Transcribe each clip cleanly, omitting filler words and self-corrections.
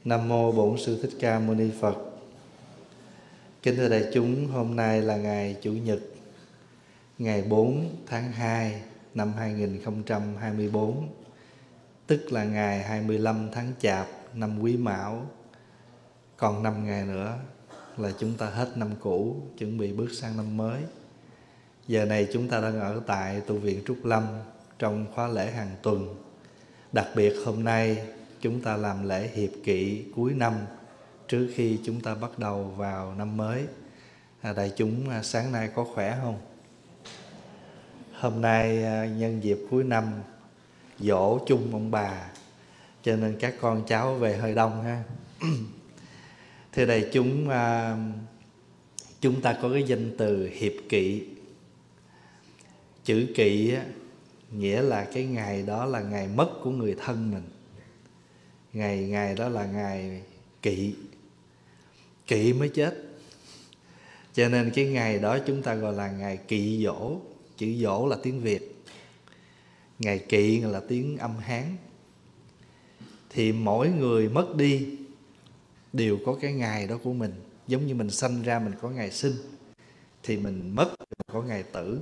Nam mô Bổn Sư Thích Ca Mâu Ni Phật. Kính thưa đại chúng, hôm nay là ngày Chủ nhật, ngày 4 tháng 2 năm 2024, tức là ngày 25 tháng Chạp năm Quý Mão. Còn 5 ngày nữa là chúng ta hết năm cũ, chuẩn bị bước sang năm mới. Giờ này chúng ta đang ở tại tu viện Trúc Lâm trong khóa lễ hàng tuần. Đặc biệt hôm nay chúng ta làm lễ hiệp kỵ cuối năm trước khi chúng ta bắt đầu vào năm mới. Đại chúng sáng nay có khỏe không? Hôm nay nhân dịp cuối năm giỗ chung ông bà, cho nên các con cháu về hơi đông ha. Thưa đại chúng ta có cái danh từ hiệp kỵ. Chữ kỵ nghĩa là cái ngày đó là ngày mất của người thân mình. Ngày đó là ngày kỵ. Kỵ mới chết. Cho nên cái ngày đó chúng ta gọi là ngày kỵ giỗ. Chữ giỗ là tiếng Việt, ngày kỵ là tiếng âm Hán. Thì mỗi người mất đi đều có cái ngày đó của mình. Giống như mình sanh ra mình có ngày sinh, thì mình mất có ngày tử.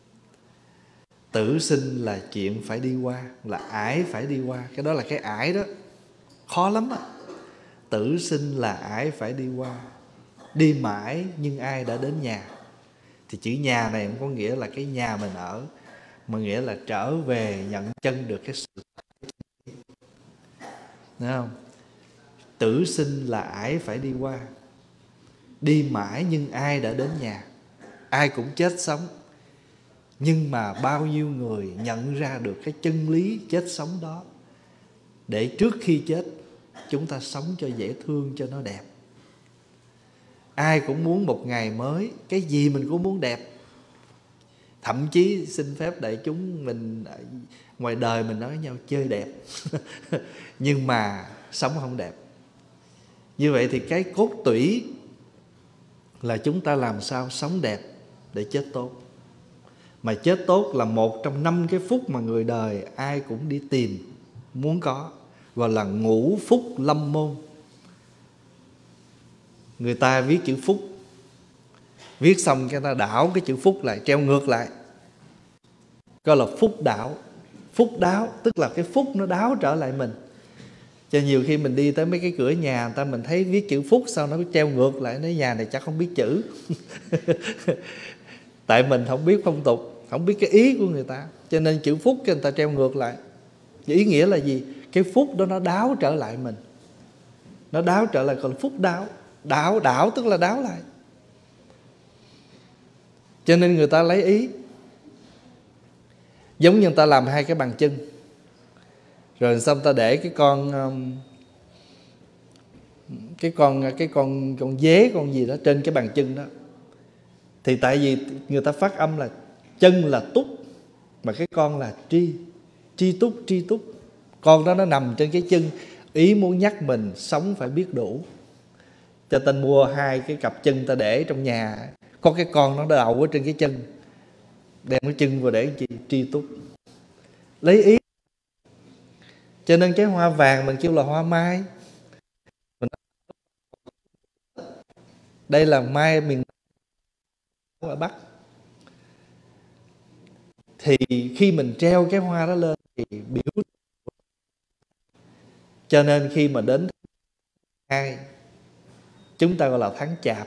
Tử sinh là chuyện phải đi qua, là ải phải đi qua. Cái đó là cái ải đó, khó lắm á. Tử sinh là ải phải đi qua. Đi mãi nhưng ai đã đến nhà. Thì chữ nhà này không có nghĩa là cái nhà mình ở, mà nghĩa là trở về nhận chân được cái sự. Thấy không? Tử sinh là ải phải đi qua. Đi mãi nhưng ai đã đến nhà. Ai cũng chết sống, nhưng mà bao nhiêu người nhận ra được cái chân lý chết sống đó, để trước khi chết chúng ta sống cho dễ thương, cho nó đẹp. Ai cũng muốn một ngày mới, cái gì mình cũng muốn đẹp. Thậm chí xin phép đại chúng, mình ngoài đời mình nói với nhau chơi đẹp nhưng mà sống không đẹp. Như vậy thì cái cốt tủy là chúng ta làm sao sống đẹp để chết tốt. Mà chết tốt là một trong 5 cái phúc mà người đời ai cũng đi tìm, muốn có, gọi là ngũ phúc lâm môn. Người ta viết chữ phúc, viết xong cái ta đảo cái chữ phúc lại, treo ngược lại, gọi là phúc đảo. Phúc đáo tức là cái phúc nó đáo trở lại mình. Cho nhiều khi mình đi tới mấy cái cửa nhà người ta, mình thấy viết chữ phúc, sao nó treo ngược lại, nói nhà này chắc không biết chữ tại mình không biết phong tục, không biết cái ý của người ta, cho nên chữ phúc cái người ta treo ngược lại. Ý nghĩa là gì? Cái phúc đó nó đáo trở lại mình, nó đáo trở lại, còn phúc đáo. Đảo tức là đáo lại. Cho nên người ta lấy ý. Giống như người ta làm 2 cái bàn chân, rồi xong ta để cái con dế, con gì đó trên cái bàn chân đó. Thì tại vì người ta phát âm là chân là túc, mà cái con là tri túc. Con đó nó nằm trên cái chân, ý muốn nhắc mình sống phải biết đủ. Cho ta mua 2 cái cặp chân ta để trong nhà, có cái con nó đậu ở trên cái chân, đem cái chân vào để làm chi? Tri túc. Lấy ý. Cho nên cái hoa vàng mình kêu là hoa mai. Đây là mai miền ở Bắc. Thì khi mình treo cái hoa đó lên thì biểu. Cho nên khi mà đến tháng 2, chúng ta gọi là tháng Chạp.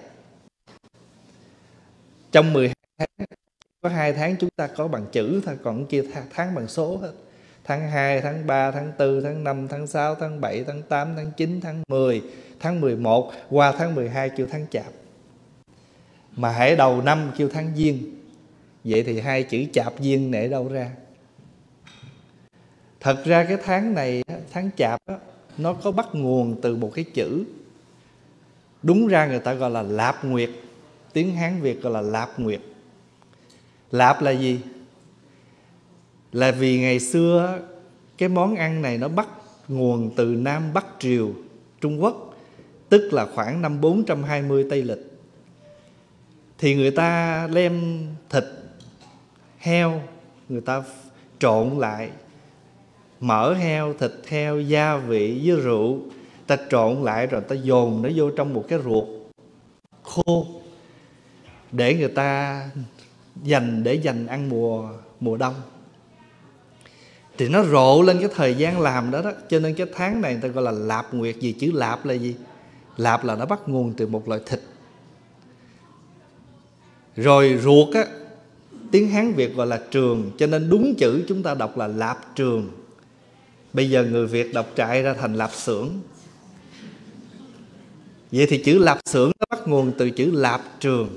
Trong 12 tháng, có 2 tháng chúng ta có bằng chữ thôi, còn kia tháng bằng số hết. Tháng 2, tháng 3, tháng 4, tháng 5, tháng 6, tháng 7, tháng 8, tháng 9, tháng 10, tháng 11, qua tháng 12 kêu tháng Chạp. Mà hãy đầu năm kêu tháng Giêng. Vậy thì 2 chữ Chạp Giêng này ở đâu ra? Thật ra cái tháng này, tháng Chạp đó, nó có bắt nguồn từ một cái chữ. Đúng ra người ta gọi là Lạp Nguyệt. Tiếng Hán Việt gọi là Lạp Nguyệt. Lạp là gì? Là vì ngày xưa cái món ăn này nó bắt nguồn từ Nam Bắc Triều Trung Quốc, tức là khoảng năm 420 Tây Lịch. Thì người ta đem thịt heo, người ta trộn lại, mỡ heo, thịt heo, gia vị với rượu, Ta trộn lại rồi ta dồn nó vô trong một cái ruột khô để người ta dành ăn mùa đông. Thì nó rộ lên cái thời gian làm đó đó. Cho nên cái tháng này người ta gọi là lạp nguyệt. Vì chữ lạp là gì? Lạp là nó bắt nguồn từ một loại thịt. Rồi ruột á, tiếng Hán Việt gọi là trường. Cho nên đúng chữ chúng ta đọc là lạp trường. Bây giờ người Việt đọc trại ra thành lạp xưởng. Vậy thì chữ lạp xưởng nó bắt nguồn từ chữ lạp trường.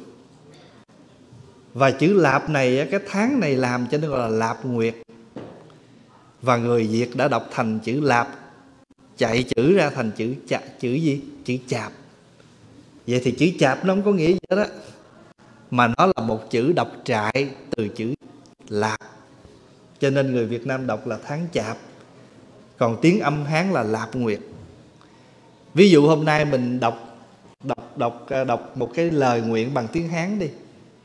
Và chữ lạp này, cái tháng này làm cho nên gọi là lạp nguyệt. Và người Việt đã đọc thành chữ lạp, chạy chữ ra thành chữ gì? Chữ chạp. Vậy thì chữ chạp nó không có nghĩa gì đó, mà nó là một chữ đọc trại từ chữ lạp. Cho nên người Việt Nam đọc là tháng chạp. Còn tiếng âm Hán là lạp nguyệt. Ví dụ hôm nay mình đọc một cái lời nguyện bằng tiếng Hán đi.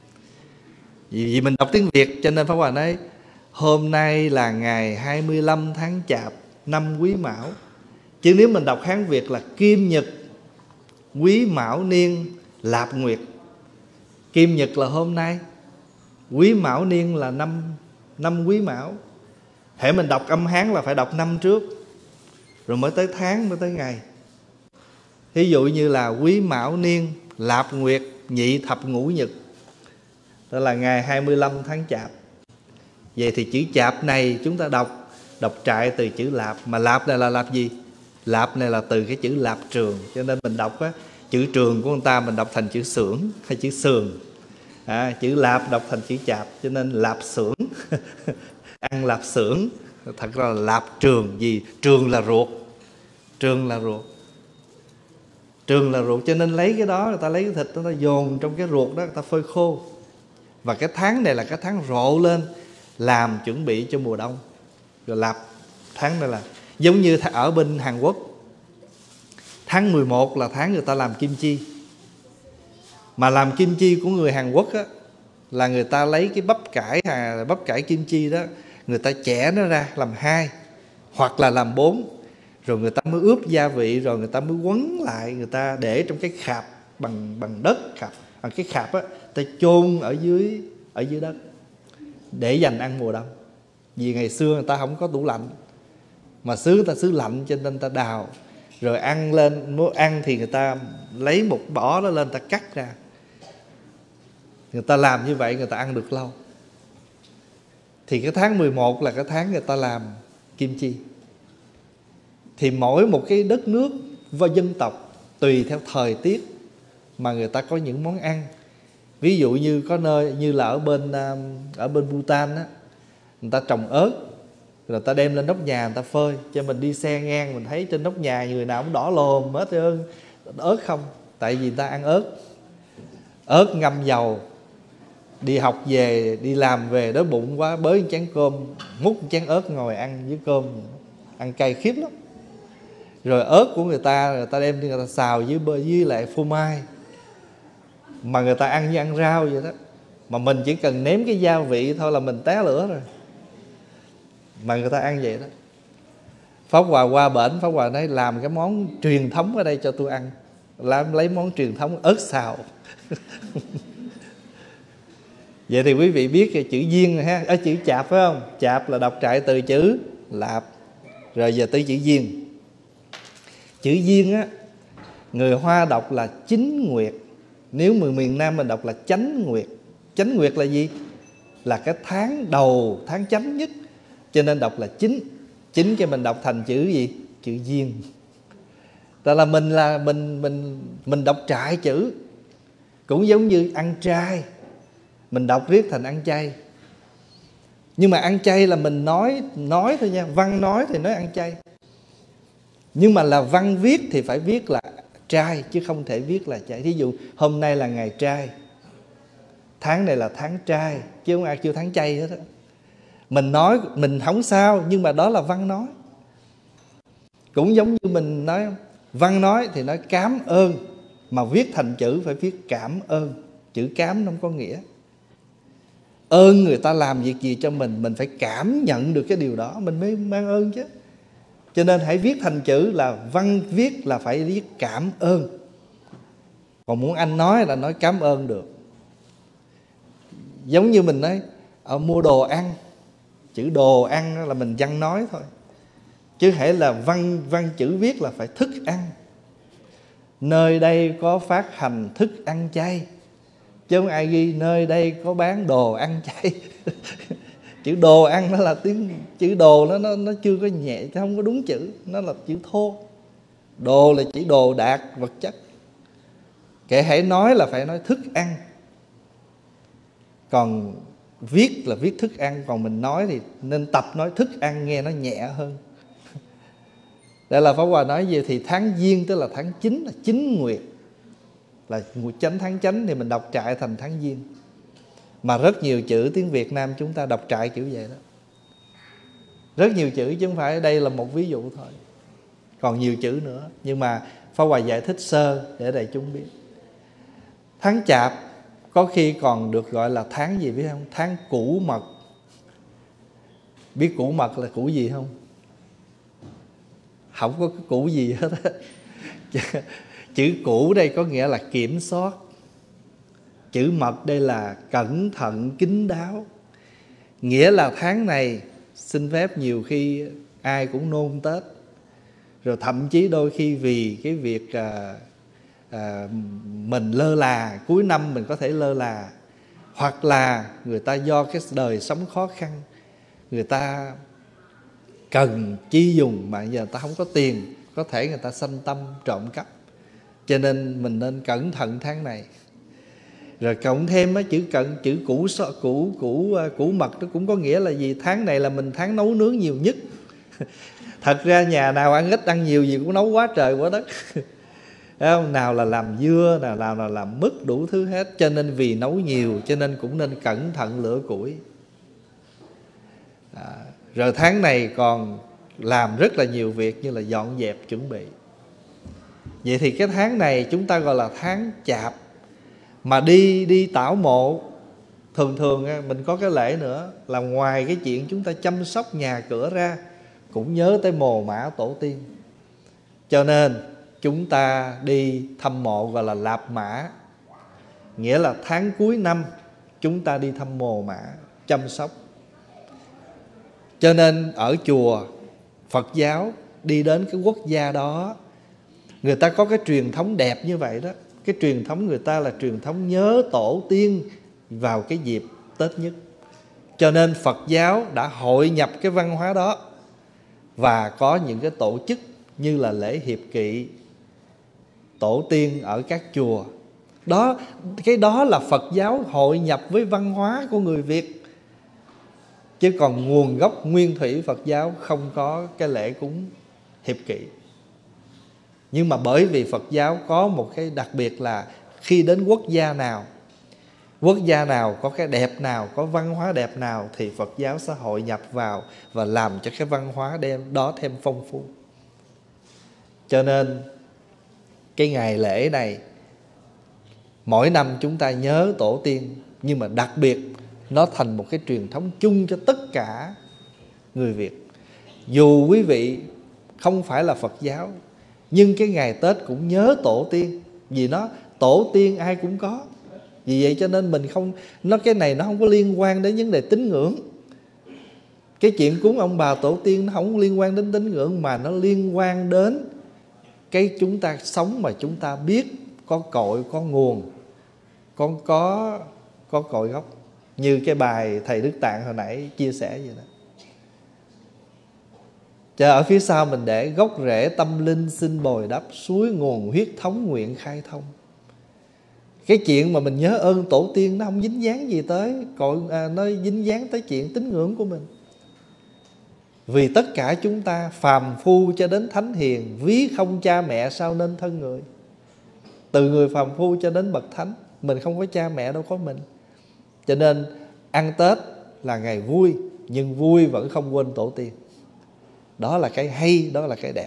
Vì mình đọc tiếng Việt cho nên Pháp Hòa nói hôm nay là ngày 25 tháng Chạp năm Quý Mão. Chứ nếu mình đọc Hán Việt là Kim Nhật Quý Mão Niên Lạp Nguyệt. Kim Nhật là hôm nay, Quý Mão Niên là năm Quý Mão. Hễ mình đọc âm Hán là phải đọc năm trước, rồi mới tới tháng, mới tới ngày. Ví dụ như là Quý Mão Niên Lạp Nguyệt Nhị Thập Ngũ Nhật, đó là ngày 25 tháng Chạp. Vậy thì chữ chạp này chúng ta đọc trại từ chữ lạp. Mà lạp này là lạp gì? Lạp này là từ cái chữ lạp trường. Cho nên mình đọc á, chữ trường của người ta mình đọc thành chữ xưởng hay chữ sườn. Chữ lạp đọc thành chữ chạp. Cho nên lạp xưởng ăn lạp xưởng, thật ra là lạp trường. Vì trường là ruột. Trường là ruột. Trường là ruột. Cho nên lấy cái đó, người ta lấy cái thịt đó, người ta dồn trong cái ruột đó, người ta phơi khô. Và cái tháng này là cái tháng rộ lên, làm chuẩn bị cho mùa đông. Rồi lạp tháng này là giống như ở bên Hàn Quốc, tháng 11 là tháng người ta làm kim chi. Mà làm kim chi của người Hàn Quốc á, là người ta lấy cái bắp cải kim chi đó, người ta chẻ nó ra làm 2 hoặc là làm 4, rồi người ta mới ướp gia vị, rồi người ta mới quấn lại, người ta để trong cái khạp bằng đất, bằng cái khạp á, ta chôn ở dưới đất để dành ăn mùa đông. Vì ngày xưa người ta không có tủ lạnh, mà người ta xứ lạnh, cho nên người ta đào rồi ăn lên. Muốn ăn thì người ta lấy một bó đó lên, người ta cắt ra. Người ta làm như vậy người ta ăn được lâu. Thì cái tháng 11 là cái tháng người ta làm kim chi. Thì mỗi một cái đất nước và dân tộc tùy theo thời tiết mà người ta có những món ăn. Ví dụ như có nơi như là ở bên Bhutan á, người ta trồng ớt, rồi ta đem lên nóc nhà người ta phơi. Cho mình đi xe ngang mình thấy trên nóc nhà người nào cũng đỏ lồm hết trơn, ớt không. Tại vì người ta ăn ớt ngâm dầu. Đi học về, đi làm về đói bụng quá, bới một chén cơm, múc một chén ớt ngồi ăn với cơm, ăn cay khiếp lắm. Rồi ớt của người ta đem đi người ta xào với lại phô mai, mà người ta ăn như ăn rau vậy đó. Mà mình chỉ cần nếm cái gia vị thôi là mình té lửa rồi, mà người ta ăn vậy đó. Pháp Hòa qua bển, Pháp Hòa nói làm cái món truyền thống ở đây cho tôi ăn. Lấy món truyền thống ớt xào. Vậy thì quý vị biết cái chữ duyên này ha, ở chữ chạp phải không? Chạp là đọc trại từ chữ lạp. Rồi giờ tới chữ duyên. Chữ duyên á, người Hoa đọc là chính nguyệt. Nếu người miền Nam mình đọc là chánh nguyệt. Chánh nguyệt là gì? Là cái tháng đầu, tháng chánh nhất, cho nên đọc là chính. Chính cái mình đọc thành chữ gì? Chữ duyên. Tại là mình đọc trại chữ. Cũng giống như ăn chay, mình đọc viết thành ăn chay. Nhưng mà ăn chay là mình nói thôi nha. Văn nói thì nói ăn chay, nhưng mà là văn viết thì phải viết là trai, chứ không thể viết là chay. Thí dụ hôm nay là ngày trai, tháng này là tháng trai, chứ không ai kêu tháng chay hết á. Mình nói mình không sao, nhưng mà đó là văn nói. Cũng giống như mình nói văn nói thì nói cám ơn, mà viết thành chữ phải viết cảm ơn. Chữ cám nó không có nghĩa. Ơn người ta làm việc gì cho mình phải cảm nhận được cái điều đó, mình mới mang ơn chứ. Cho nên hãy viết thành chữ là văn viết là phải viết cảm ơn. Còn muốn anh nói là nói cảm ơn được. Giống như mình nói mua đồ ăn, chữ đồ ăn là mình văn nói thôi. Chứ hễ là văn chữ viết là phải thức ăn. Nơi đây có phát hành thức ăn chay, chứ không ai ghi nơi đây có bán đồ ăn chay. Chữ đồ ăn nó là tiếng, chữ đồ nó chưa có nhẹ, không có đúng chữ, nó là chữ thô. Đồ là chỉ đồ đạc vật chất. Kể hãy nói là phải nói thức ăn. Còn viết là viết thức ăn, còn mình nói thì nên tập nói thức ăn nghe nó nhẹ hơn. Đây là Pháp Hòa nói gì? Thì tháng Giêng tức là tháng 9, là 9 nguyệt, là chánh tháng chánh, thì mình đọc trại thành tháng Giêng. Mà rất nhiều chữ tiếng Việt Nam chúng ta đọc trại kiểu vậy đó. Rất nhiều chữ, chứ không phải đây là một ví dụ thôi. Còn nhiều chữ nữa, nhưng mà Pháp Hòa giải thích sơ để đại chúng biết. Tháng Chạp có khi còn được gọi là tháng gì biết không? Tháng Củ Mật. Biết củ mật là củ gì không? Không có cái củ gì hết á. Chữ củ đây có nghĩa là kiểm soát. Chữ mật đây là cẩn thận kín đáo. Nghĩa là tháng này xin phép nhiều khi ai cũng nôn Tết. Rồi thậm chí đôi khi vì cái việc mình lơ là, cuối năm mình có thể lơ là, hoặc là người ta do cái đời sống khó khăn, người ta cần chi dùng mà giờ người ta không có tiền, có thể người ta sanh tâm trộm cắp. Cho nên mình nên cẩn thận tháng này. Rồi cộng thêm chữ củ mật nó cũng có nghĩa là gì? Tháng này là mình tháng nấu nướng nhiều nhất. Thật ra nhà nào ăn ít ăn nhiều gì cũng nấu quá trời quá đất. Nào là làm dưa, nào là làm mứt, đủ thứ hết. Cho nên vì nấu nhiều cho nên cũng nên cẩn thận lửa củi. Rồi tháng này còn làm rất là nhiều việc như là dọn dẹp chuẩn bị. Vậy thì cái tháng này chúng ta gọi là tháng Chạp. Mà đi tảo mộ, thường mình có cái lễ nữa là ngoài cái chuyện chúng ta chăm sóc nhà cửa ra, cũng nhớ tới mồ mả tổ tiên. Cho nên chúng ta đi thăm mộ gọi là lạp mã. Nghĩa là tháng cuối năm chúng ta đi thăm mồ mả, chăm sóc. Cho nên ở chùa Phật giáo đi đến cái quốc gia đó, người ta có cái truyền thống đẹp như vậy đó. Cái truyền thống người ta là truyền thống nhớ tổ tiên vào cái dịp Tết nhất. Cho nên Phật giáo đã hội nhập cái văn hóa đó và có những cái tổ chức như là lễ hiệp kỵ tổ tiên ở các chùa. Cái đó là Phật giáo hội nhập với văn hóa của người Việt. Chứ còn nguồn gốc nguyên thủy Phật giáo không có cái lễ cúng hiệp kỵ. Nhưng mà bởi vì Phật giáo có một cái đặc biệt là khi đến quốc gia nào có cái đẹp nào, có văn hóa đẹp nào, thì Phật giáo sẽ hội nhập vào và làm cho cái văn hóa đó thêm phong phú. Cho nên cái ngày lễ này mỗi năm chúng ta nhớ tổ tiên, nhưng mà đặc biệt nó thành một cái truyền thống chung cho tất cả người Việt. Dù quý vị không phải là Phật giáo, nhưng cái ngày Tết cũng nhớ tổ tiên. Vì nó tổ tiên ai cũng có. Vì vậy cho nên mình không, cái này nó không có liên quan đến vấn đề tín ngưỡng. Cái chuyện cúng ông bà tổ tiên nó không liên quan đến tín ngưỡng, mà nó liên quan đến cái chúng ta sống mà chúng ta biết có cội, có nguồn, có cội gốc. Như cái bài thầy Đức Tạng hồi nãy chia sẻ vậy đó. Cho ở phía sau mình để gốc rễ tâm linh xin bồi đắp, suối nguồn huyết thống nguyện khai thông. Cái chuyện mà mình nhớ ơn tổ tiên nó không dính dáng gì tới nó dính dáng tới chuyện tín ngưỡng của mình. Vì tất cả chúng ta phàm phu cho đến thánh hiền, ví không cha mẹ sao nên thân người. Từ người phàm phu cho đến bậc thánh, mình không có cha mẹ đâu có mình. Cho nên ăn Tết là ngày vui, nhưng vui vẫn không quên tổ tiên. Đó là cái hay, đó là cái đẹp.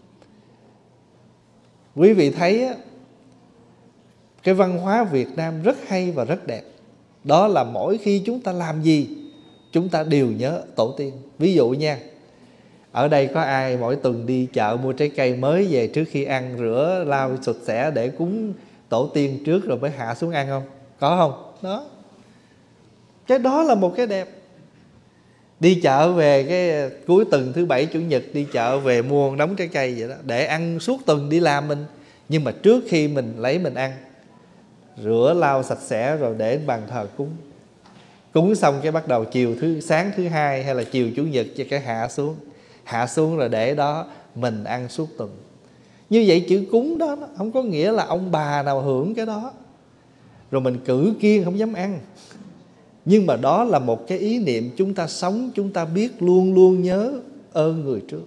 Quý vị thấy á, cái văn hóa Việt Nam rất hay và rất đẹp. Đó là mỗi khi chúng ta làm gì, chúng ta đều nhớ tổ tiên. Ví dụ nha, Ở đây có ai mỗi tuần đi chợ mua trái cây mới về trước khi ăn rửa lau sạch sẽ để cúng tổ tiên trước rồi mới hạ xuống ăn không? Có không? Đó. Cái đó là một cái đẹp. Đi chợ về cái cuối tuần thứ bảy chủ nhật đi chợ về mua đống trái cây vậy đó, để ăn suốt tuần đi làm mình. Nhưng mà trước khi mình lấy mình ăn, rửa lau sạch sẽ rồi để bàn thờ cúng. Cúng xong cái bắt đầu sáng thứ hai hay là chiều chủ nhật cho cái hạ xuống rồi để đó mình ăn suốt tuần. Như vậy chữ cúng đó không có nghĩa là ông bà nào hưởng cái đó rồi mình cử kiêng không dám ăn. Nhưng mà đó là một cái ý niệm chúng ta sống, chúng ta biết luôn luôn nhớ ơn người trước.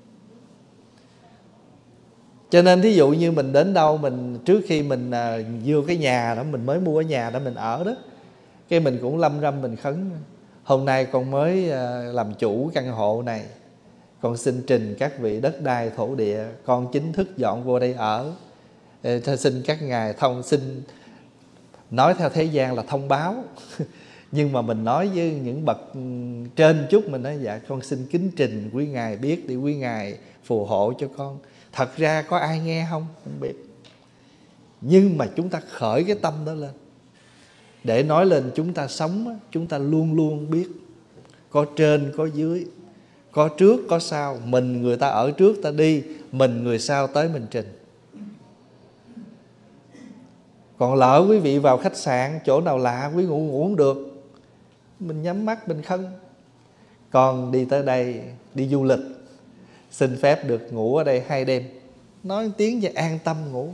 Cho nên thí dụ như mình đến đâu, mình trước khi mình vô cái nhà đó, mình mới mua cái nhà đó mình ở đó, cái mình cũng lâm râm mình khấn: hôm nay con mới làm chủ căn hộ này, con xin trình các vị đất đai thổ địa, con chính thức dọn vô đây ở. Xin các ngài xin, nói theo thế gian là thông báo nhưng mà mình nói với những bậc trên chút, mình nói dạ con xin kính trình quý ngài biết để quý ngài phù hộ cho con. Thật ra có ai nghe không biết, nhưng mà chúng ta khởi cái tâm đó lên để nói lên chúng ta sống, chúng ta luôn luôn biết có trên có dưới, có trước có sau. Mình người ta ở trước ta đi, mình người sau tới mình trình. Còn lỡ quý vị vào khách sạn chỗ nào lạ, quý ngủ không được, mình nhắm mắt mình khấn: con đi tới đây đi du lịch, xin phép được ngủ ở đây 2 đêm. Nói tiếng về an tâm ngủ.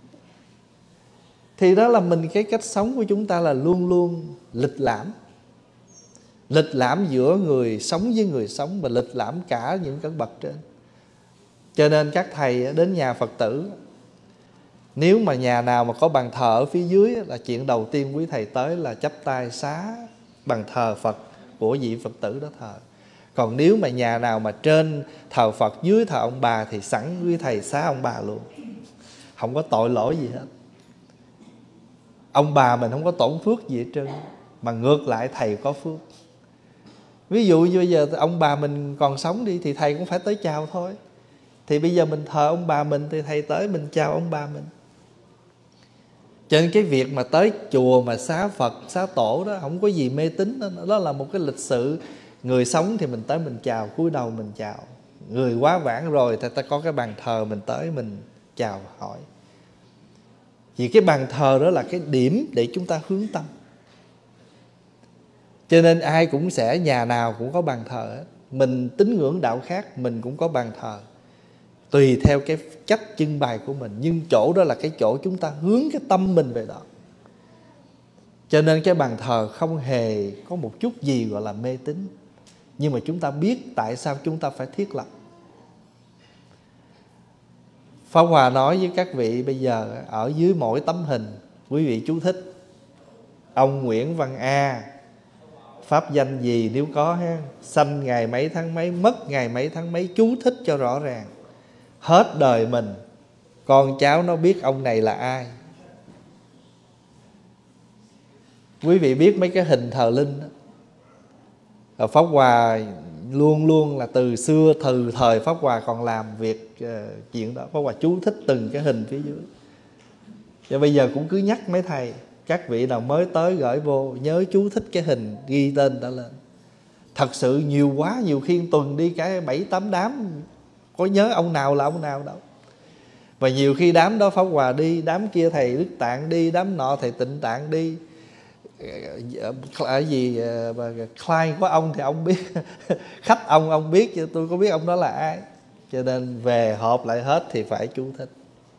Thì đó là cái cách sống của chúng ta là luôn luôn lịch lãm. Lịch lãm giữa người sống với người sống, và lịch lãm cả những cái bậc trên. Cho nên các thầy đến nhà Phật tử, nếu mà nhà nào mà có bàn thờ ở phía dưới là chuyện đầu tiên quý thầy tới là chắp tay xá bàn thờ Phật của vị Phật tử đó thờ. Còn nếu mà nhà nào mà trên thờ Phật dưới thờ ông bà thì sẵn quý thầy xá ông bà luôn, không có tội lỗi gì hết. Ông bà mình không có tổn phước gì hết trơn, mà ngược lại thầy có phước. Ví dụ như bây giờ ông bà mình còn sống đi thì thầy cũng phải tới chào thôi. Thì bây giờ mình thờ ông bà mình thì thầy tới mình chào ông bà mình. Cho nên cái việc mà tới chùa mà xá Phật, xá tổ đó không có gì mê tín đó. Đó là một cái lịch sự. Người sống thì mình tới mình chào, cúi đầu mình chào. Người quá vãng rồi thì ta có cái bàn thờ mình tới mình chào hỏi. Vì cái bàn thờ đó là cái điểm để chúng ta hướng tâm. Cho nên ai cũng sẽ, nhà nào cũng có bàn thờ hết. Mình tín ngưỡng đạo khác mình cũng có bàn thờ, tùy theo cái cách trưng bày của mình. Nhưng chỗ đó là cái chỗ chúng ta hướng cái tâm mình về đó. Cho nên cái bàn thờ không hề có một chút gì gọi là mê tín. Nhưng mà chúng ta biết tại sao chúng ta phải thiết lập. Pháp Hòa nói với các vị bây giờ, ở dưới mỗi tấm hình quý vị chú thích ông Nguyễn Văn A, pháp danh gì nếu có ha, sanh ngày mấy tháng mấy, mất ngày mấy tháng mấy, chú thích cho rõ ràng. Hết đời mình con cháu nó biết ông này là ai. Quý vị biết mấy cái hình thờ linh đó, Pháp Hòa luôn luôn là từ xưa, từ thời Pháp Hòa còn làm việc chuyện đó, Pháp Hòa chú thích từng cái hình phía dưới. Và bây giờ cũng cứ nhắc mấy thầy, các vị nào mới tới gửi vô nhớ chú thích cái hình ghi tên đã lên. Thật sự nhiều quá, nhiều khi tuần đi cả 7-8 đám, có nhớ ông nào là ông nào đâu. Và nhiều khi đám đó Pháp Hòa đi, đám kia thầy Đức Tạng đi, đám nọ thầy Tịnh Tạng đi. Client của ông thì ông biết khách ông biết, chứ tôi có biết ông đó là ai. Cho nên về họp lại hết thì phải chú thích.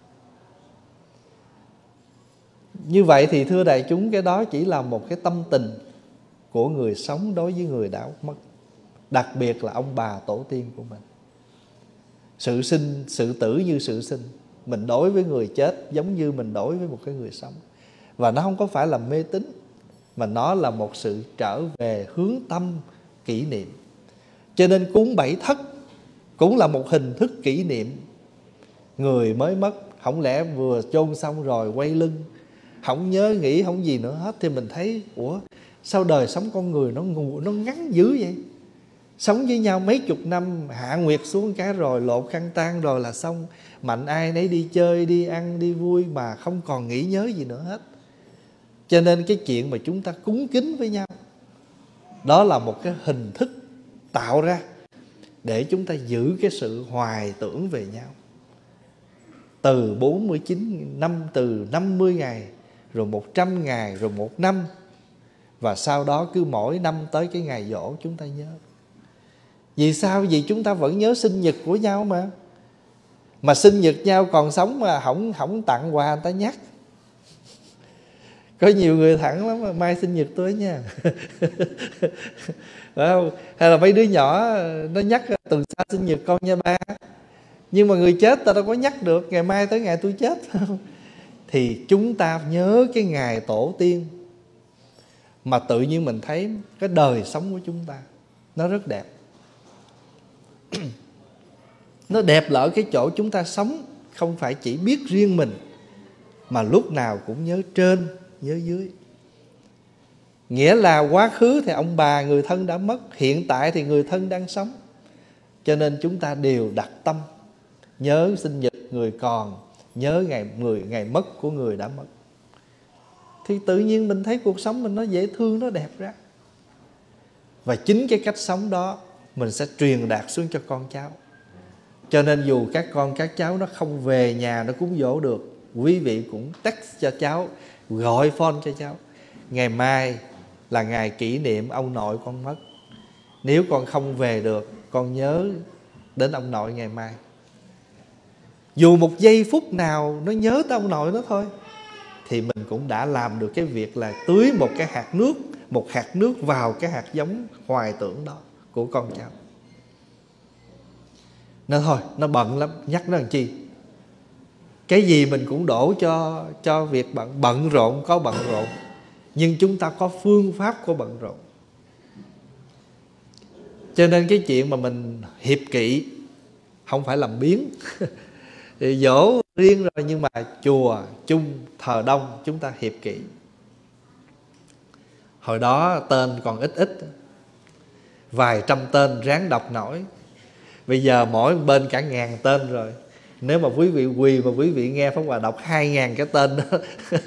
Như vậy thì thưa đại chúng, cái đó chỉ là một cái tâm tình của người sống đối với người đã mất, đặc biệt là ông bà tổ tiên của mình. Sự sinh, sự tử như sự sinh, mình đối với người chết giống như mình đối với một cái người sống. Và nó không có phải là mê tín, mà nó là một sự trở về hướng tâm kỷ niệm. Cho nên cúng bảy thất cũng là một hình thức kỷ niệm người mới mất. Không lẽ vừa chôn xong rồi quay lưng, không nhớ nghĩ không gì nữa hết, thì mình thấy ủa sao đời sống con người nó ngắn dữ vậy. Sống với nhau mấy chục năm, hạ nguyệt xuống cái rồi lột khăn tang rồi là xong. Mạnh ai nấy đi chơi, đi ăn, đi vui mà không còn nghĩ nhớ gì nữa hết. Cho nên cái chuyện mà chúng ta cúng kính với nhau, đó là một cái hình thức tạo ra để chúng ta giữ cái sự hoài tưởng về nhau. Từ 49 năm, từ 50 ngày, rồi 100 ngày, rồi 1 năm. Và sau đó cứ mỗi năm tới cái ngày giỗ chúng ta nhớ. Vì sao? Vì chúng ta vẫn nhớ sinh nhật của nhau mà. Mà sinh nhật nhau còn sống mà không tặng quà người ta nhắc. Có nhiều người thẳng lắm mà, mai sinh nhật tôi nha. Phải không? Hay là mấy đứa nhỏ nó nhắc tuần sau sinh nhật con nha ba. Nhưng mà người chết ta đâu có nhắc được, ngày mai tới ngày tôi chết. Thì chúng ta nhớ cái ngày tổ tiên, mà tự nhiên mình thấy cái đời sống của chúng ta nó rất đẹp. Nó đẹp là ở cái chỗ chúng ta sống không phải chỉ biết riêng mình, mà lúc nào cũng nhớ trên, nhớ dưới. Nghĩa là quá khứ thì ông bà người thân đã mất, hiện tại thì người thân đang sống. Cho nên chúng ta đều đặt tâm nhớ sinh nhật người còn, nhớ ngày mất của người đã mất. Thì tự nhiên mình thấy cuộc sống mình nó dễ thương, nó đẹp ra. Và chính cái cách sống đó mình sẽ truyền đạt xuống cho con cháu. Cho nên dù các con các cháu nó không về nhà nó cúng dỗ được, quý vị cũng text cho cháu, gọi phone cho cháu: ngày mai là ngày kỷ niệm ông nội con mất, nếu con không về được con nhớ đến ông nội ngày mai. Dù một giây phút nào nó nhớ tới ông nội nó thôi, thì mình cũng đã làm được cái việc là tưới một cái hạt nước, một hạt nước vào cái hạt giống hoài tưởng đó của con cháu. Nên thôi, nó bận lắm, nhắc nó làm chi. Cái gì mình cũng đổ cho việc bận rộn, có bận rộn. Nhưng chúng ta có phương pháp của bận rộn. Cho nên cái chuyện mà mình hiệp kỵ không phải làm biếng. Dỗ riêng rồi, nhưng mà chùa chung thờ đông chúng ta hiệp kỵ. Hồi đó tên còn ít, vài trăm tên ráng đọc nổi. Bây giờ mỗi bên cả 1000 tên rồi. Nếu mà quý vị quỳ mà quý vị nghe Pháp Hòa đọc 2000 cái tên đó,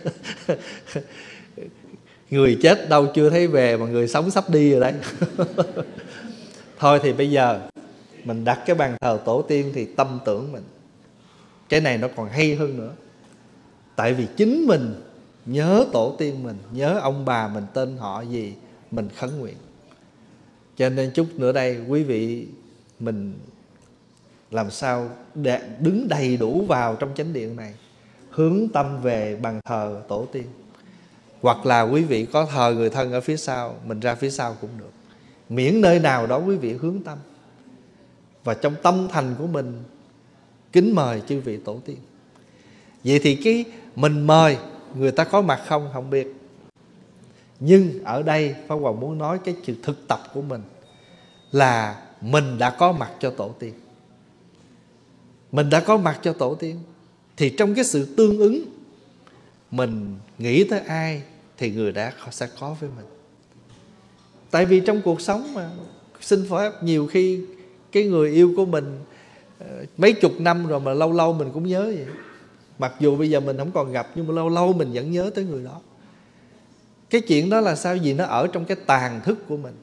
người chết đâu chưa thấy về mà người sống sắp đi rồi đấy. Thôi thì bây giờ mình đặt cái bàn thờ tổ tiên thì tâm tưởng mình. Cái này nó còn hay hơn nữa. Tại vì chính mình nhớ tổ tiên mình, nhớ ông bà mình tên họ gì, mình khấn nguyện. Cho nên chút nữa đây quý vị mình làm sao để đứng đầy đủ vào trong chánh điện này, hướng tâm về bàn thờ tổ tiên. Hoặc là quý vị có thờ người thân ở phía sau, mình ra phía sau cũng được. Miễn nơi nào đó quý vị hướng tâm, và trong tâm thành của mình kính mời chư vị tổ tiên. Vậy thì cái mình mời người ta có mặt không biết. Nhưng ở đây Pháp Hòa muốn nói cái sự thực tập của mình là mình đã có mặt cho tổ tiên. Mình đã có mặt cho tổ tiên. Thì trong cái sự tương ứng, mình nghĩ tới ai thì người đã sẽ có với mình. Tại vì trong cuộc sống mà xin phép, nhiều khi cái người yêu của mình mấy chục năm rồi mà lâu lâu mình cũng nhớ vậy. Mặc dù bây giờ mình không còn gặp, nhưng mà lâu lâu mình vẫn nhớ tới người đó. Cái chuyện đó là sao? Vì nó ở trong cái tàn thức của mình,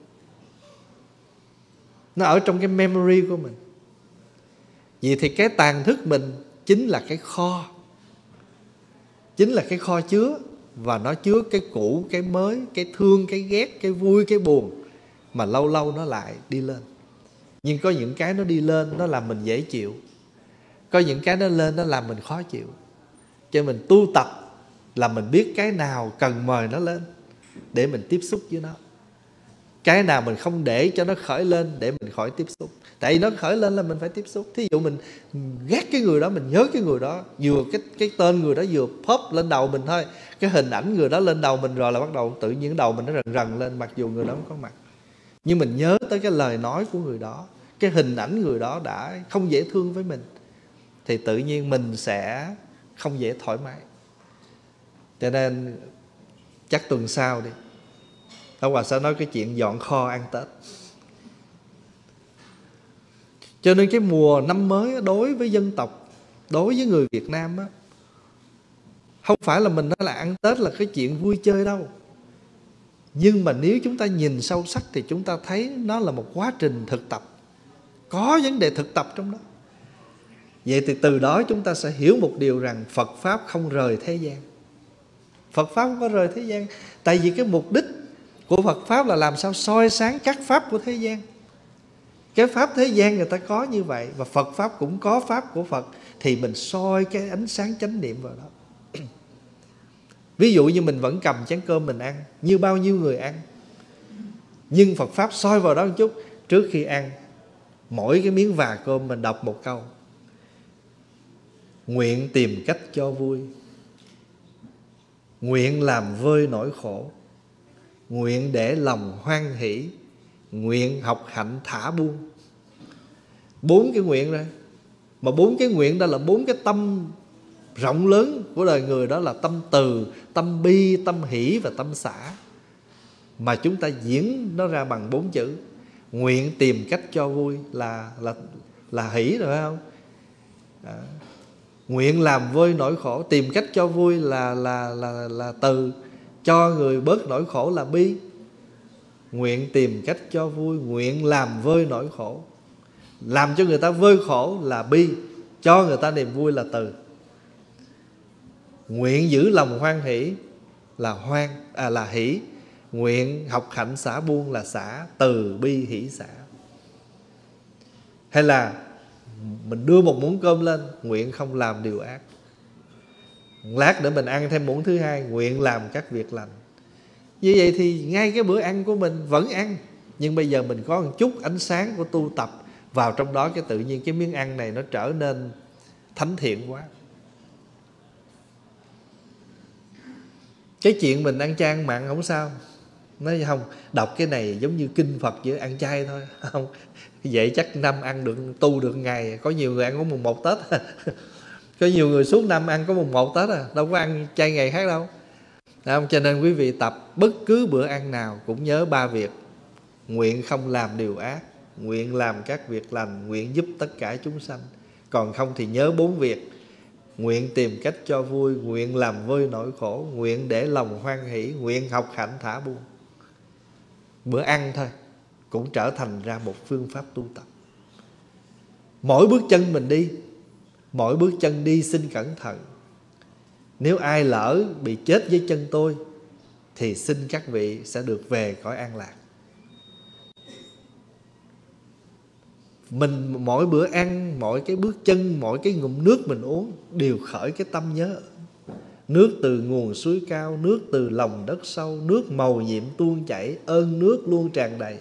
nó ở trong cái memory của mình. Vậy thì cái tàn thức mình chính là cái kho, chính là cái kho chứa. Và nó chứa cái cũ, cái mới, cái thương, cái ghét, cái vui, cái buồn, mà lâu lâu nó lại đi lên. Nhưng có những cái nó đi lên nó làm mình dễ chịu, có những cái nó lên nó làm mình khó chịu. Cho mình tu tập là mình biết cái nào cần mời nó lên để mình tiếp xúc với nó, cái nào mình không để cho nó khởi lên để mình khỏi tiếp xúc. Tại vì nó khởi lên là mình phải tiếp xúc. Thí dụ mình ghét cái người đó, mình nhớ cái người đó, vừa cái tên người đó vừa pop lên đầu mình thôi, cái hình ảnh người đó lên đầu mình rồi là bắt đầu tự nhiên đầu mình nó rần rần lên, mặc dù người đó không có mặt. Nhưng mình nhớ tới cái lời nói của người đó, cái hình ảnh người đó đã không dễ thương với mình, thì tự nhiên mình sẽ không dễ thoải mái. Cho nên chắc tuần sau đi Pháp Hòa sẽ nói cái chuyện dọn kho ăn Tết. Cho nên cái mùa năm mới đối với dân tộc, đối với người Việt Nam á, không phải là mình nói là ăn Tết là cái chuyện vui chơi đâu. Nhưng mà nếu chúng ta nhìn sâu sắc thì chúng ta thấy nó là một quá trình thực tập, có vấn đề thực tập trong đó. Vậy thì từ đó chúng ta sẽ hiểu một điều rằng Phật Pháp không rời thế gian. Phật Pháp không có rời thế gian. Tại vì cái mục đích của Phật Pháp là làm sao soi sáng các Pháp của thế gian. Cái Pháp thế gian người ta có như vậy, và Phật Pháp cũng có Pháp của Phật, thì mình soi cái ánh sáng chánh niệm vào đó. Ví dụ như mình vẫn cầm chén cơm mình ăn, như bao nhiêu người ăn, nhưng Phật Pháp soi vào đó một chút. Trước khi ăn, mỗi cái miếng và cơm mình đọc một câu: nguyện tìm cách cho vui, nguyện làm vơi nỗi khổ, nguyện để lòng hoan hỷ, nguyện học hạnh thả buông. 4 cái nguyện rồi. Mà 4 cái nguyện đó là 4 cái tâm rộng lớn của đời người. Đó là tâm từ, tâm bi, tâm hỷ và tâm xả. Mà chúng ta diễn nó ra bằng 4 chữ. Nguyện tìm cách cho vui là hỷ rồi phải không? Nguyện làm vơi nỗi khổ, tìm cách cho vui là từ, cho người bớt nỗi khổ là bi. Nguyện tìm cách cho vui, nguyện làm vơi nỗi khổ, làm cho người ta vơi khổ là bi, cho người ta niềm vui là từ. Nguyện giữ lòng hoan hỷ là hỷ, nguyện học hạnh xả buông là xả, từ bi hỷ xả. Hay là mình đưa một muỗng cơm lên, nguyện không làm điều ác. Lát nữa mình ăn thêm muỗng thứ hai, nguyện làm các việc lành. Như vậy thì ngay cái bữa ăn của mình vẫn ăn, nhưng bây giờ mình có một chút ánh sáng của tu tập vào trong đó, cái tự nhiên cái miếng ăn này nó trở nên thánh thiện quá. Cái chuyện mình ăn chay ăn mặn không sao. Nói không, đọc cái này giống như kinh Phật với ăn chay thôi. Không, vậy chắc năm ăn được, tu được ngày. Có nhiều người ăn có mùng 1 Tết. Có nhiều người suốt năm ăn có mùng 1 Tết à, đâu có ăn chay ngày khác đâu. Không? Cho nên quý vị tập bất cứ bữa ăn nào cũng nhớ 3 việc: nguyện không làm điều ác, nguyện làm các việc lành, nguyện giúp tất cả chúng sanh. Còn không thì nhớ 4 việc: nguyện tìm cách cho vui, nguyện làm vơi nỗi khổ, nguyện để lòng hoan hỷ, nguyện học hạnh thả buông. Bữa ăn thôi cũng trở thành ra một phương pháp tu tập. Mỗi bước chân mình đi, mỗi bước chân đi xin cẩn thận. Nếu ai lỡ bị chết với chân tôi thì xin các vị sẽ được về cõi an lạc. Mình mỗi bữa ăn, mỗi cái bước chân, mỗi cái ngụm nước mình uống đều khởi cái tâm nhớ. Nước từ nguồn suối cao, nước từ lòng đất sâu, nước màu nhiệm tuôn chảy, ơn nước luôn tràn đầy.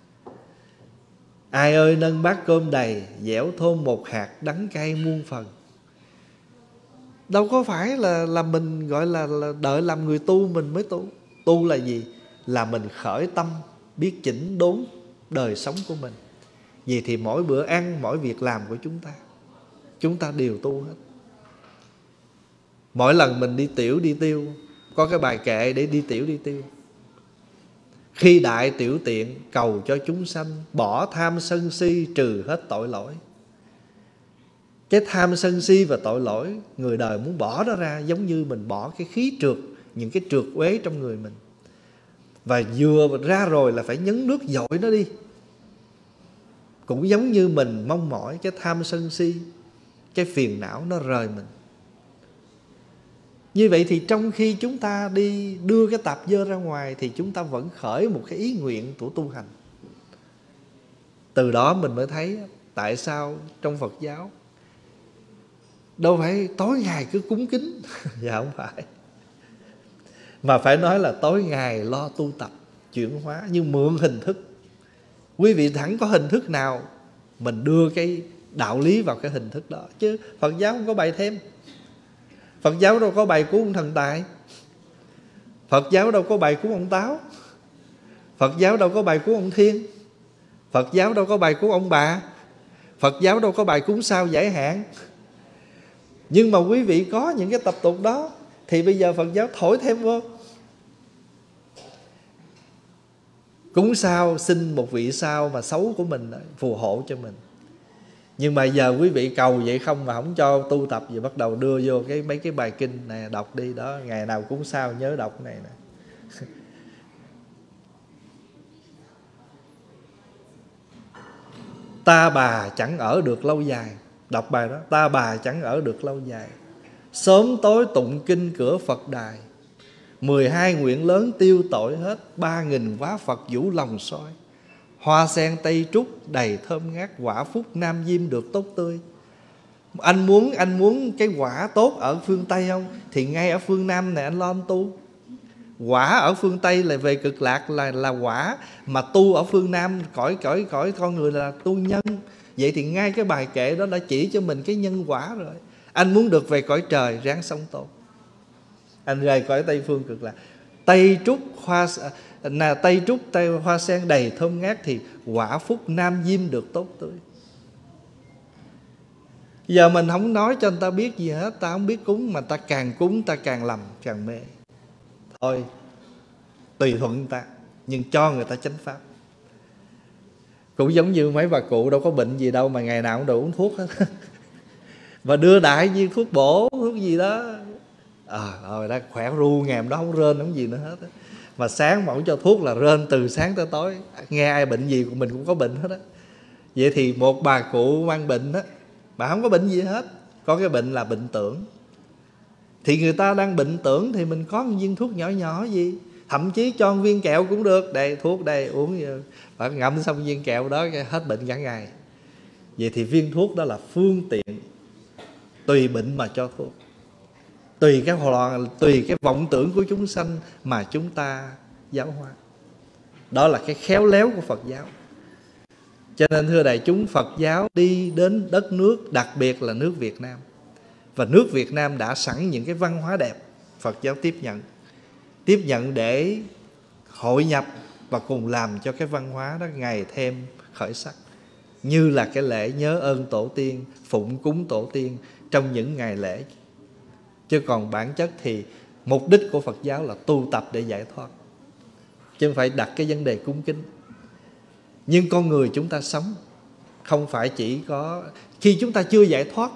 Ai ơi nâng bát cơm đầy, dẻo thơm một hạt, đắng cay muôn phần. Đâu có phải là mình gọi là đợi làm người tu mình mới tu. Tu là gì? Là mình khởi tâm, biết chỉnh đốn đời sống của mình. Vì thì mỗi bữa ăn, mỗi việc làm của chúng ta đều tu hết. Mỗi lần mình đi tiểu đi tiêu, có cái bài kệ để đi tiểu đi tiêu: khi đại tiểu tiện, cầu cho chúng sanh, bỏ tham sân si, trừ hết tội lỗi. Cái tham sân si và tội lỗi, người đời muốn bỏ nó ra, giống như mình bỏ cái khí trượt, những cái trượt uế trong người mình. Và vừa ra rồi là phải nhấn nước dội nó đi. Cũng giống như mình mong mỏi cái tham sân si, cái phiền não nó rời mình. Như vậy thì trong khi chúng ta đi đưa cái tạp dơ ra ngoài thì chúng ta vẫn khởi một cái ý nguyện của tu hành. Từ đó mình mới thấy tại sao trong Phật giáo đâu phải tối ngày cứ cúng kính. Dạ không phải. Mà phải nói là tối ngày lo tu tập, chuyển hóa như mượn hình thức. Quý vị thẳng có hình thức nào mình đưa cái đạo lý vào cái hình thức đó. Chứ Phật giáo không có bày thêm. Phật giáo đâu có bày cúng ông thần tài. Phật giáo đâu có bày cúng ông Táo. Phật giáo đâu có bày cúng ông Thiên. Phật giáo đâu có bày cúng ông Bà. Phật giáo đâu có bày cúng sao giải hạn. Nhưng mà quý vị có những cái tập tục đó thì bây giờ Phật giáo thổi thêm vô. Cúng sao, xin một vị sao mà xấu của mình phù hộ cho mình. Nhưng mà giờ quý vị cầu vậy không mà không cho tu tập, giờ bắt đầu đưa vô mấy cái bài kinh này đọc đi đó, ngày nào cũng sao nhớ đọc cái này nè. Ta bà chẳng ở được lâu dài, đọc bài đó. Ta bà chẳng ở được lâu dài, sớm tối tụng kinh cửa Phật đài. 12 nguyện lớn tiêu tội hết, 3.000 hóa Phật vũ lòng soi. Hoa sen Tây Trúc đầy thơm ngát, quả phúc Nam Diêm được tốt tươi. Anh muốn cái quả tốt ở phương Tây không? Thì ngay ở phương Nam này anh lo anh tu. Quả ở phương Tây là về cực lạc là quả, mà tu ở phương Nam cõi con người là tu nhân. Vậy thì ngay cái bài kệ đó đã chỉ cho mình cái nhân quả rồi. Anh muốn được về cõi trời, ráng sống tốt. Anh rời cõi Tây phương cực lạc, Tây Trúc hoa sen đầy thơm ngát, thì quả phúc Nam Diêm được tốt tươi. Giờ mình không nói cho người ta biết gì hết. Ta không biết cúng, mà ta càng cúng ta càng lầm, càng mê. Thôi tùy thuận người ta, nhưng cho người ta chánh pháp. Cũng giống như mấy bà cụ đâu có bệnh gì đâu mà ngày nào cũng đều uống thuốc hết. Và đưa đại viên thuốc bổ, thuốc gì đó, rồi đó khỏe ru, ngày hôm đó không rên không gì nữa hết á. Mà sáng mà không cho thuốc là rên từ sáng tới tối. Nghe ai bệnh gì của mình cũng có bệnh hết á. Vậy thì một bà cụ mang bệnh á, bà không có bệnh gì hết, có cái bệnh là bệnh tưởng. Thì người ta đang bệnh tưởng thì mình có một viên thuốc nhỏ nhỏ gì, thậm chí cho một viên kẹo cũng được. Đây thuốc đây, uống bà ngậm xong viên kẹo đó hết bệnh cả ngày. Vậy thì viên thuốc đó là phương tiện, tùy bệnh mà cho thuốc, tùy cái vọng tưởng của chúng sanh mà chúng ta giáo hóa. Đó là cái khéo léo của Phật giáo. Cho nên thưa đại chúng, Phật giáo đi đến đất nước, đặc biệt là nước Việt Nam. Và nước Việt Nam đã sẵn những cái văn hóa đẹp, Phật giáo tiếp nhận để hội nhập và cùng làm cho cái văn hóa đó ngày thêm khởi sắc. Như là cái lễ nhớ ơn tổ tiên, phụng cúng tổ tiên trong những ngày lễ. Chứ còn bản chất thì mục đích của Phật giáo là tu tập để giải thoát, chứ không phải đặt cái vấn đề cúng kính. Nhưng con người chúng ta sống không phải chỉ có khi chúng ta chưa giải thoát.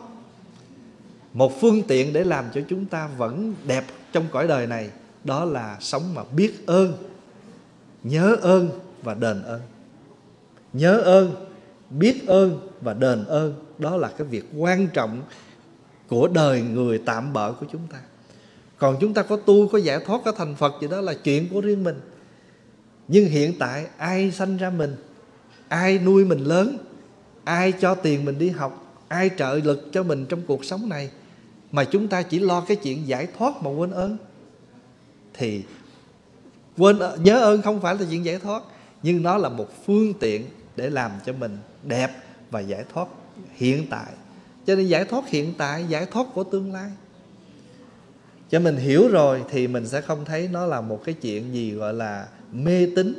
Một phương tiện để làm cho chúng ta vẫn đẹp trong cõi đời này, đó là sống mà biết ơn, nhớ ơn và đền ơn. Nhớ ơn, biết ơn và đền ơn, đó là cái việc quan trọng của đời người tạm bợ của chúng ta. Còn chúng ta có tu, có giải thoát, có thành Phật gì đó là chuyện của riêng mình. Nhưng hiện tại ai sanh ra mình, ai nuôi mình lớn, ai cho tiền mình đi học, ai trợ lực cho mình trong cuộc sống này, mà chúng ta chỉ lo cái chuyện giải thoát mà quên ơn. Thì nhớ ơn không phải là chuyện giải thoát, nhưng nó là một phương tiện để làm cho mình đẹp và giải thoát hiện tại. Cho nên giải thoát hiện tại, giải thoát của tương lai. Cho mình hiểu rồi thì mình sẽ không thấy nó là một cái chuyện gì gọi là mê tín,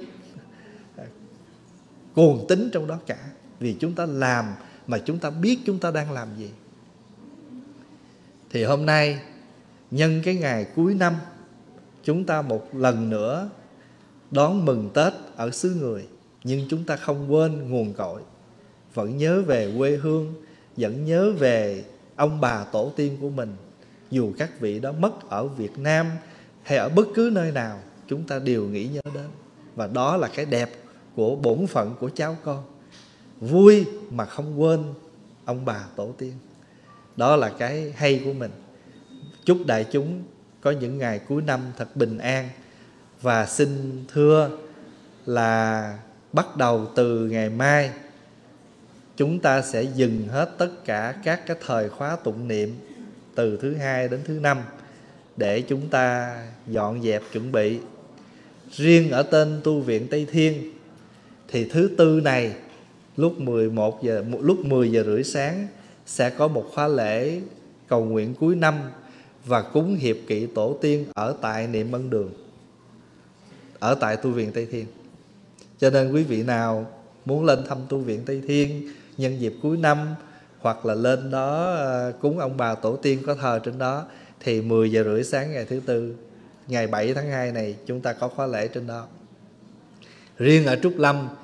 cuồng tín trong đó cả. Vì chúng ta làm mà chúng ta biết chúng ta đang làm gì. Thì hôm nay nhân cái ngày cuối năm, chúng ta một lần nữa đón mừng Tết ở xứ người. Nhưng chúng ta không quên nguồn cội, vẫn nhớ về quê hương, vẫn nhớ về ông bà tổ tiên của mình. Dù các vị đó mất ở Việt Nam hay ở bất cứ nơi nào, chúng ta đều nghĩ nhớ đến. Và đó là cái đẹp của bổn phận của cháu con. Vui mà không quên ông bà tổ tiên. Đó là cái hay của mình. Chúc đại chúng có những ngày cuối năm thật bình an. Và xin thưa là bắt đầu từ ngày mai, chúng ta sẽ dừng hết tất cả các cái thời khóa tụng niệm từ thứ Hai đến thứ Năm, để chúng ta dọn dẹp chuẩn bị. Riêng ở tên tu viện Tây Thiên thì thứ Tư này lúc 10 giờ rưỡi sáng sẽ có một khóa lễ cầu nguyện cuối năm và cúng hiệp kỵ tổ tiên ở tại Niệm Ân Đường, ở tại tu viện Tây Thiên. Cho nên quý vị nào muốn lên thăm tu viện Tây Thiên nhân dịp cuối năm, hoặc là lên đó cúng ông bà tổ tiên có thờ trên đó, thì 10 giờ rưỡi sáng ngày thứ Tư, ngày 7 tháng 2 này chúng ta có khóa lễ trên đó. Riêng ở Trúc Lâm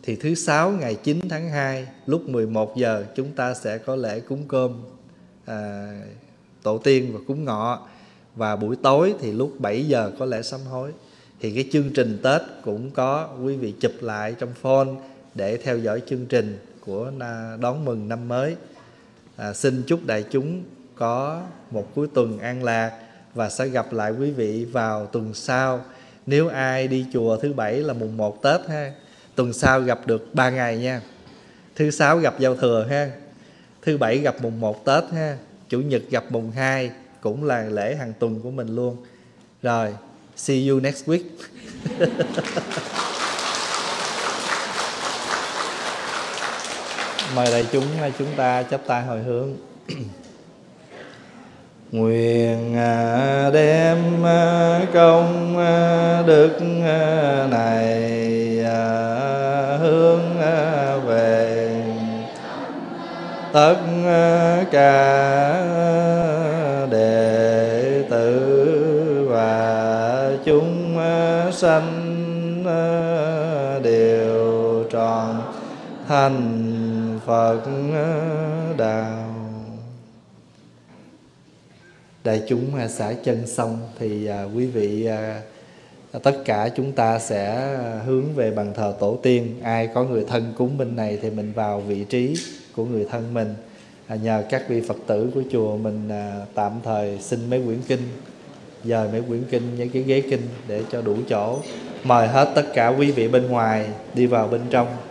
thì thứ Sáu ngày 9 tháng 2 lúc 11 giờ chúng ta sẽ có lễ cúng cơm tổ tiên và cúng ngọ. Và buổi tối thì lúc 7 giờ có lễ sám hối. Thì cái chương trình Tết cũng có, quý vị chụp lại trong phone để theo dõi chương trình của đón mừng năm mới. Xin chúc đại chúng có một cuối tuần an lạc và sẽ gặp lại quý vị vào tuần sau. Nếu ai đi chùa thứ Bảy là mùng 1 Tết ha, tuần sau gặp được 3 ngày nha. Thứ Sáu gặp giao thừa ha, thứ Bảy gặp mùng 1 Tết ha, Chủ nhật gặp mùng 2, cũng là lễ hàng tuần của mình luôn. Rồi, see you next week. Mời đại chúng ta chắp tay hồi hướng. Nguyện đem công đức này hướng về tất cả đệ tử và chúng sanh đều trọn thành Phật đạo. Đại chúng xã Chân Sông thì quý vị tất cả chúng ta sẽ hướng về bàn thờ tổ tiên. Ai có người thân cúng bên này thì mình vào vị trí của người thân mình. Nhờ các vị Phật tử của chùa mình tạm thời xin mấy quyển kinh, dời mấy quyển kinh với cái ghế kinh để cho đủ chỗ. Mời hết tất cả quý vị bên ngoài đi vào bên trong.